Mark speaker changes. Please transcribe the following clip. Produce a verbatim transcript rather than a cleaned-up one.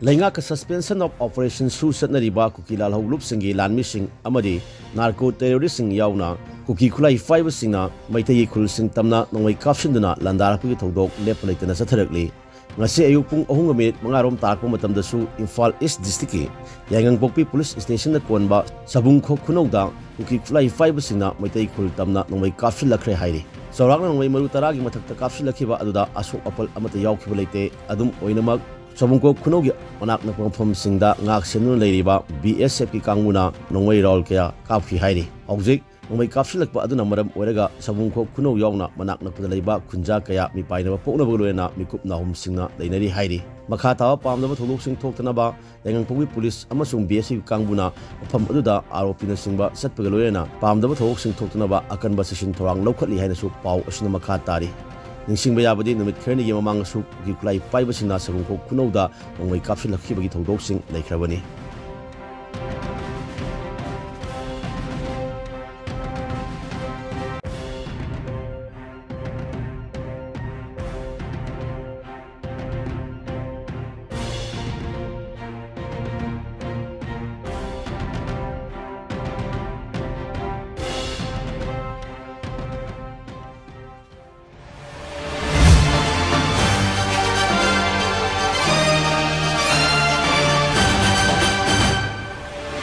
Speaker 1: Laingak suspension of operation su satnariba Kuki lalhau lupsingi lanmising amadi narco terroristing yauna Kuki khulai five singna maitai khul sing tamna nongmei kapshinduna landarapagi thodok lepalaitana satharakli ngasi ayuk pung ahung minute mangarom takpa matamdasu Imphal East District Yanganpokpi Police Station na konba sabungkhok khunouda Kuki khulai five singna maitai khul tamna nongmei kapshinlakhre hairi Saurakna nongmei maru taragi mathakta kapshinlakhiba aduda asok apal amata yaukhiba leite adum oinamak sabungkhok khunougi manak na pangpham singda ngak senun leiriba B S F ki kangmuna nongmei rol kya kaphi hairi hojik nongmei kapsilakpa aduna maram oiraga sabungkhok khunou yauna manak nakpada leiba khunja kaya mi painaba poknaba loena mikup nahum singna leinari hairi makha tawa pamdaba tholok sing thoktanaba Yanganpokpi police amasung B S F kangmuna mafam aduda aropina singba satpaga loena pamdaba tholok sing thoktanaba akanba session thorang lokhatli haina su pau asina makha tari Ningsingba yabadi numit kharni gi mamang su Kuki khulai paibashingna sabungkhok khunouda nongmei kapsilakhiba gi thodok sing leikrabani